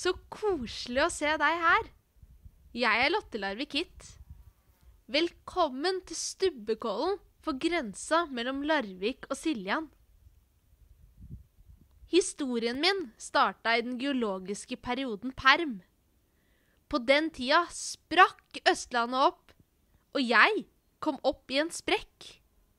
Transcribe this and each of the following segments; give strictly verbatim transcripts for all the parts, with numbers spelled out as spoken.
Så koselig å se deg her. Jeg er Lotte Larvik-Kitt. Velkommen til Stubbekollen på grensa mellom Larvik og Siljan. Historien min startet i den geologiske perioden Perm. På den tida sprakk Østlandet opp, og jeg kom opp i en sprekk.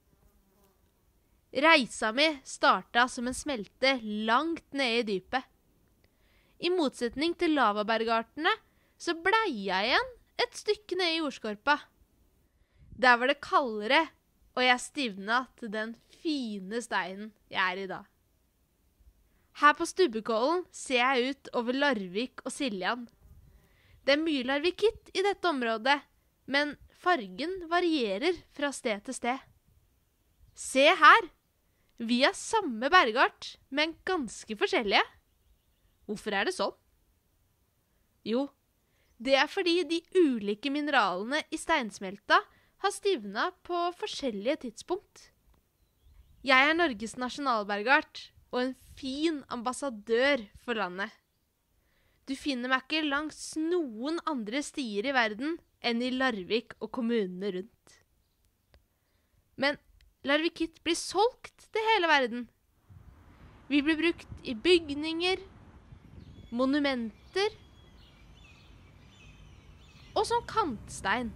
Reisa mi startet som en smelte langt nede i dypet. I motsetning til lavabergartene så blei jeg igjen et stykke ned i jordskorpa. Der var det kaldere, og jeg stivnet til den fine steinen jeg er i dag. Her på Stubbekollen ser jeg ut over Larvik og Siljan. Det er mye Larvik-Kitt i dette området, men fargen varierer fra sted til sted. Se her! Vi er samme bergart, men ganske forskjellige. Hvorfor er det sånn? Jo, det er fordi de ulike mineralene i steinsmelta har stivnet på forskjellige tidspunkt. Jeg er Norges nasjonalbergart og en fin ambassadør for landet. Du finner meg ikke langs noen andre stier i verden enn i Larvik og kommunene rundt. Men Larvik-Kitt blir solgt til hele verden. Vi blir brukt i bygninger, monumenter og som kantstein.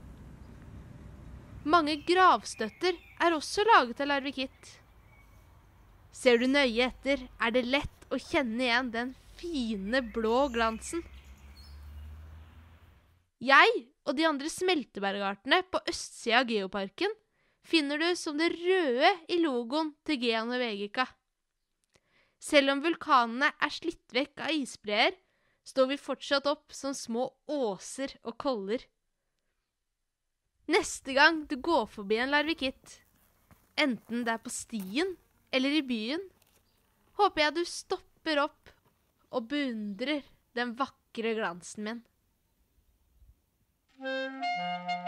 Mange gravstøtter er også laget av Larvik-Kitt. Ser du nøye etter, er det lett å kjenne igjen den fine blå glansen. Jeg og de andre smeltebergartene på østsida av Geoparken finner du som det røde i logoen til Geanovegica. Selv om vulkanene er slitt vekk av isbreer, står vi fortsatt opp som små åser og koller. Neste gang du går forbi en Larvik-Kitt, enten det er på stien eller i byen, håper jeg du stopper opp og beundrer den vakre glansen min.